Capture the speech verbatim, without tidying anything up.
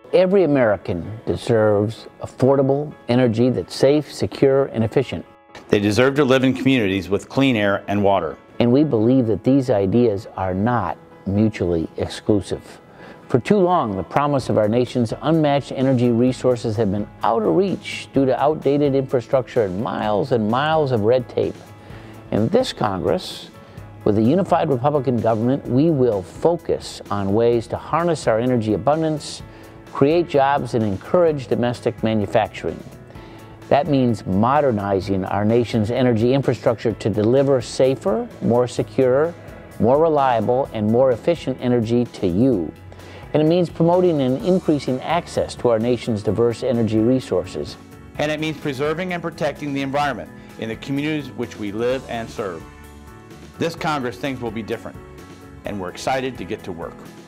Every American deserves affordable energy that's safe, secure, and efficient. They deserve to live in communities with clean air and water. And we believe that these ideas are not mutually exclusive. For too long, the promise of our nation's unmatched energy resources have been out of reach due to outdated infrastructure and miles and miles of red tape. In this Congress, with a unified Republican government, we will focus on ways to harness our energy abundance, create jobs, and encourage domestic manufacturing. That means modernizing our nation's energy infrastructure to deliver safer, more secure, more reliable, and more efficient energy to you. And it means promoting and increasing access to our nation's diverse energy resources. And it means preserving and protecting the environment in the communities which we live and serve. This Congress, things will be different, and we're excited to get to work.